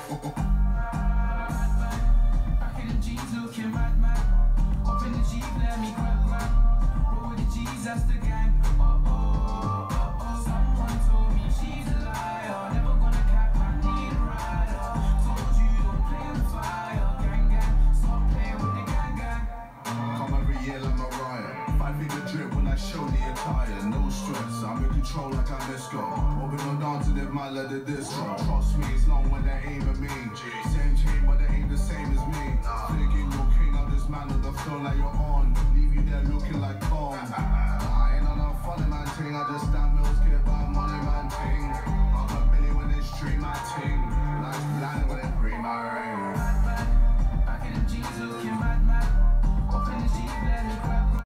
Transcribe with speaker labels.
Speaker 1: Back in the jeans looking mad, mad. Up in the Jeep, let me grab, grab. Roll with the G's, that's the gang. Someone told me she's a liar. Never gonna cap, I need a rider. Told you don't play with fire. Gang, gang, stop playing with the gang, gang.
Speaker 2: Come every year like Mariah. 5-figure drip when I show the attire. No stress, I'm in control like I'm Esco. Moving on down to the man like the disco. Trust me, it's long when they aim at me. Same chain, but they ain't the same as me. Thinking you're king of this man on the floor like you're on. Leave you there looking like Kong.